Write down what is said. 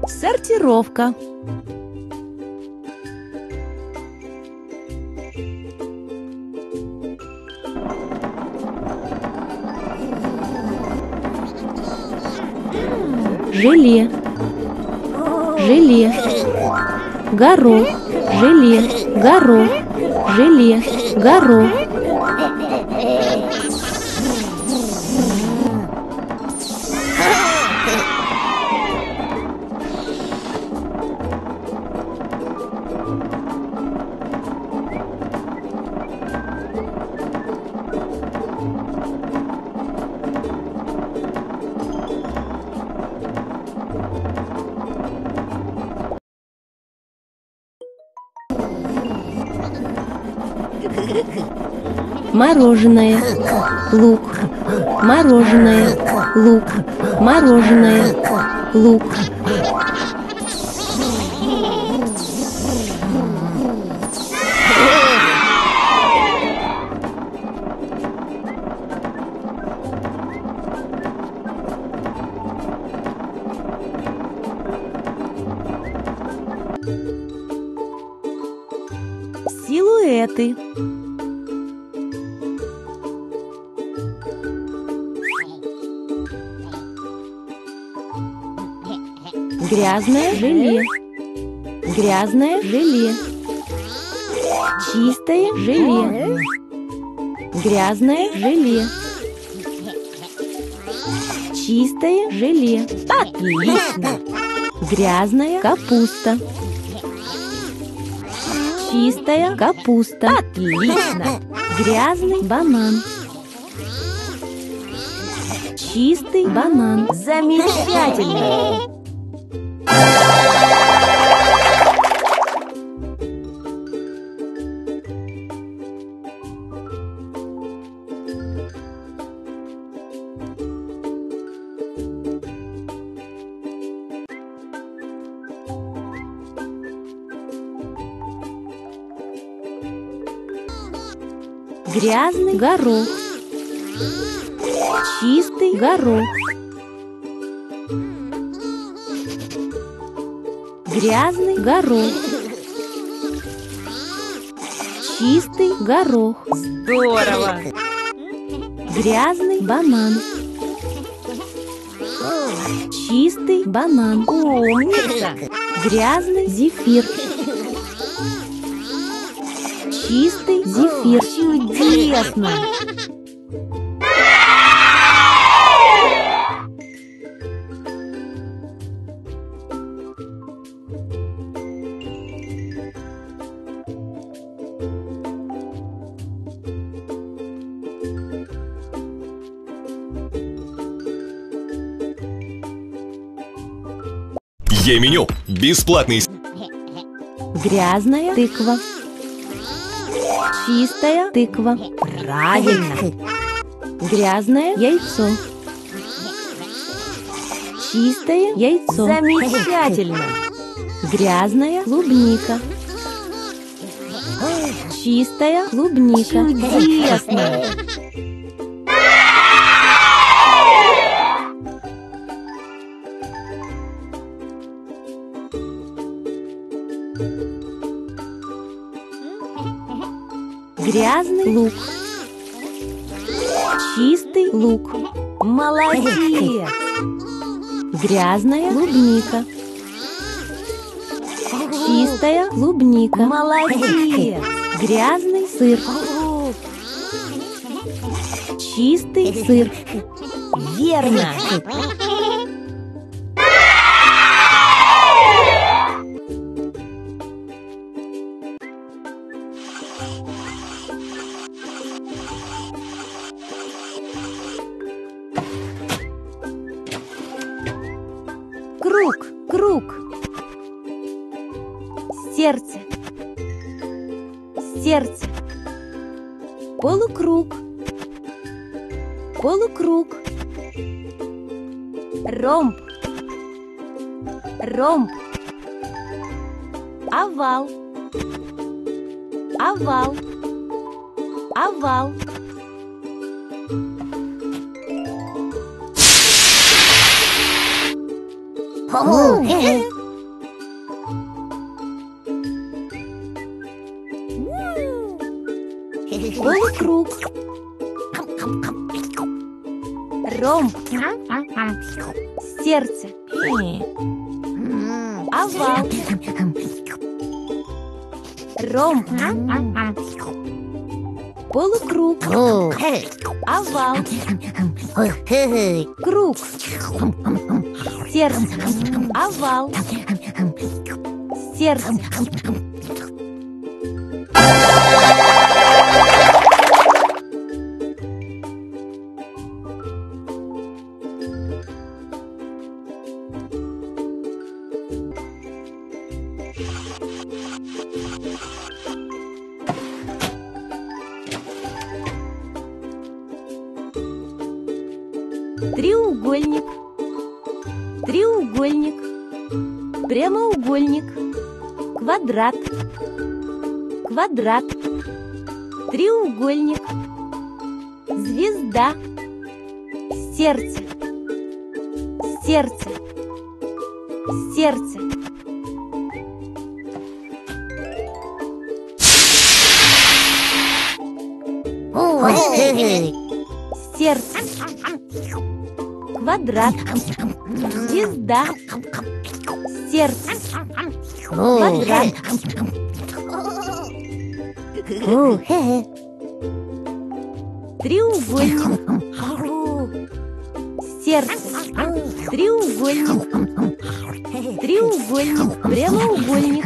Сортировка. Желе. Желе. Горох. Желе. Горох. Желе. Горох. Мороженое, лук, мороженое, лук, мороженое, лук. Силуэты. Грязное желе. Грязное желе. Чистое желе. Грязное желе. Чистое желе. Отлично! Грязная капуста. Чистая капуста. Отлично! Грязный банан. Чистый банан. Замечательно! Грязный горох. Чистый горох. Грязный горох. Чистый горох. Здорово! Грязный банан. Чистый банан. Умница! Грязный зефир. Чистый зефир. Чудесно! Е-меню. Бесплатный. Грязная тыква. Чистая тыква. Правильно! Грязное яйцо. Чистое яйцо. Замечательно! Грязная клубника. Чистая клубника. Чудесно! Грязный лук. Чистый лук. Молодец! Грязная клубника. Чистая клубника. Молодец! Грязный сыр. Чистый сыр. Верно! Круг, круг. Сердце. Сердце. Полукруг. Полукруг. Ромб. Ромб. Овал. Овал. Овал. Ромб. Сердце. Овал. Ромб. Полукруг. Овал. Круг. Сердце. Овал. Сердце. Треугольник. Треугольник. Прямоугольник. Квадрат. Квадрат. Треугольник. Звезда. Сердце. Сердце. Сердце. Сердце. Квадрат. Звезда. Сердце. Квадрат. Треугольник. Сердце. Треугольник. Треугольник. Прямоугольник.